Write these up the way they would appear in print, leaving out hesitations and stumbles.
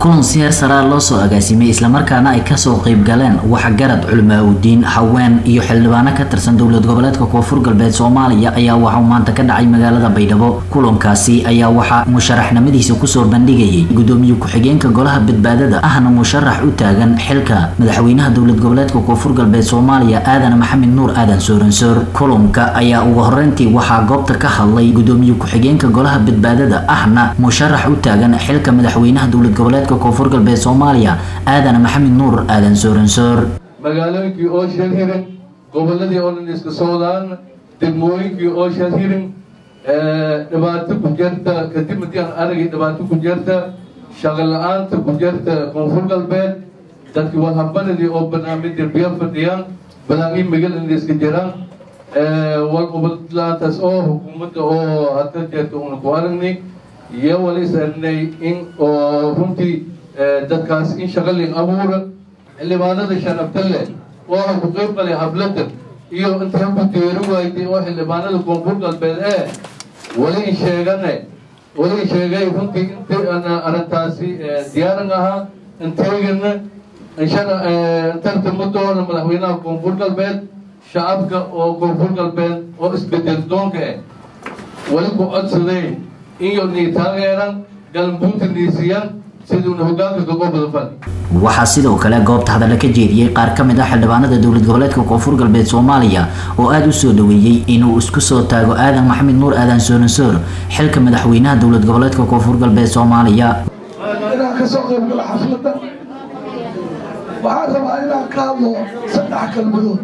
kulan siyaar sare loo soo agaasimay isla markaana ay ka soo qayb galeen waxa garad culmaaudiin haween iyo xildhibaano ka tirsan dowlad goboleedka Koonfur Galbeed Soomaaliya ayaa waxa maanta ka dhacay magaalada Baydhabo. kulankaasi ayaa waxa musharaxnimadiisa ku soo bandhigayay gudoomiye ku-xigeenka golaha badbaadada ahna musharax u taagan xilka madaxweynaha dowlad goboleedka Koonfur Galbeed Soomaaliya Aadan Maxamed Nuur Aadan Sooransoor. kulanka ayaa ugu horeyntii waxa goobta ka hadlay gudoomiye ku-xigeenka golaha badbaadada ahna musharax u taagan xilka madaxweynaha dowlad goboleedka Koonfur Galbeed Soomaaliya Aadan Maxamed Nuur Aadan Sooransoor. magaalooyinkii oo shirhirin goboladii oo dhan iska socdaan degmooyinkii oo shirhirin dhibaato ku jirta kadib markii aan aragay dhibaato ku jirta shaqo la'aanta ku jirta Koonfur Galbeed dadkii walhabanadii oo barnaamij derbiya fadhiyaan balaaqii magal in iska jiraan wal qobolaataas oo hukuumadda oo hadda jeerta uuna ku aragnay iyo wali saarnay in oo runtii dadkaas in shaqalin abuura xildhibaanada sharafta leh oo ku qayb galay habladan iyo inta ku deero waayay oo xildhibaanada Koonfur Galbeed wali sheegay runtii inta ana arintaasi diyaaran aha inteegana insha tartamadooda madaxweynaha Koonfur Galbeed shacabka oo Koonfur Galbeed oo isbedel doonka wali ku codsaday iyo taageeran galmudug niisiyan sidoo hoggaanka gobolka waxaa sidoo kale goobta hadal ka jeediyay qaar ka mid ah xildhibaanada dowlad goboleedka Koonfur Galbeed Soomaaliya oo aad u soo dhaweeyay inuu isku soo taago Aadan Maxamed Nuur Aadan Sooransoor xilka madaxweynaha dowlad goboleedka Koonfur Galbeed Soomaaliya. ka soo qayb galay xafladda waxaan rabaa inaan ka hadlo saddex kalmadood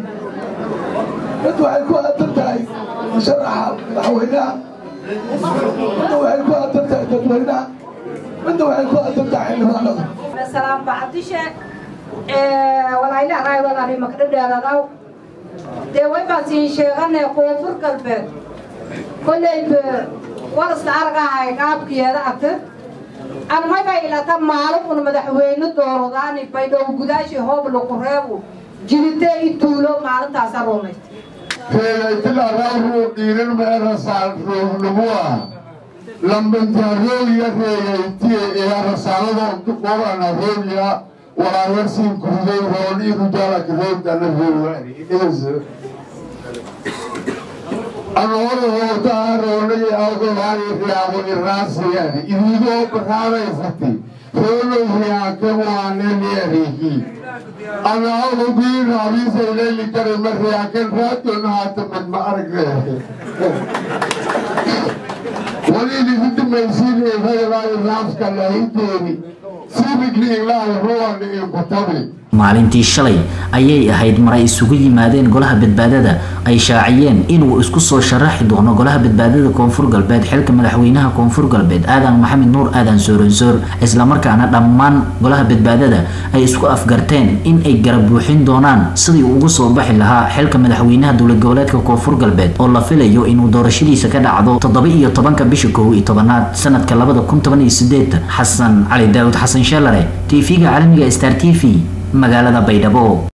mid waxay ku aadan tahay musharaxa madaxweynaha mid waxay ku aadan tahay dadweynaha midna waxay ku aadan tahay xildhibaanada. السلام بعدش ولا إله راي ولا ري مكتب ده هذا ده وين بس يشغلنا Koonfur Galbeed كل ورث الأرجع هاي قاب كيا ده أكتر أنا ما بيلا تام معروف إنه مدحوين الدور ذاني بيدو قداش هو بالقرابو جلته يطولو معلم تاسرونه. تلا راهو ديرن ما رسال نبوة لما تروي يتي يا رسالة تقول أنا رويا ولا يرسم كذي روني رجال كذي أنا رواني أنا أقول روني أقول هاي في أبو الراس يعني إذا بخارة يفتي روني في أكمل نيريكي أنا أقول بين أبي سيلي كريم الرياكل راتون هاتم ما أرجع وليدي كنت مسيري هذا الناس كله يديني سيبني الله روان يقطعني. maalintii shalay ayay ahayd maray isugu yimaadeen golaha badbaadada ay shaaciyeen inuu isku soo sharaxi doono golaha badbaadada Koonfur Galbeed xilka madaxweynaha Koonfur Galbeed Aadan Maxamed Nuur Aadan Sooransoor isla markaana dhammaan golaha badbaadada ay isku afgarteen in ay garab buuxin doonaan sidii ugu soo baxi lahaa xilka madaxweynaha dowlad goboleedka Koonfur Galbeed oo la filayo inuu doorashadiisa ka dhacdo 17 bisha 11 sanadka 2018. Xasan Cali Daawud Xasan Shalare TV-ga caalamiga Star TV magaalada Baydhabo.